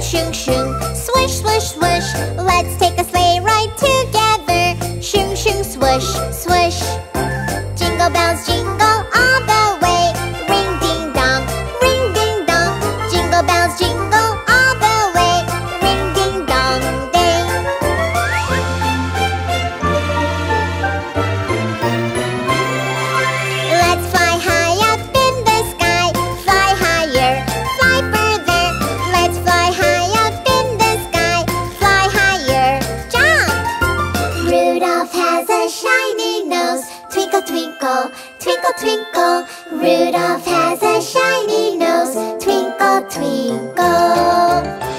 shoong, shoong. Swoosh, swoosh, swoosh. Let's take a sleigh ride together. Shoong, shoong, swoosh, swoosh. Jingle bells jingle all the way. Ring ding dong, ring ding dong. Jingle bells jingle all the way. Ring ding dong ding. Let's fly high up in the sky. Fly higher, fly further. Let's fly high up in the sky. Fly higher, jump! Rudolph has a shiny nose. Twinkle, twinkle, twinkle, twinkle. Rudolph has a shiny nose. Twinkle, twinkle.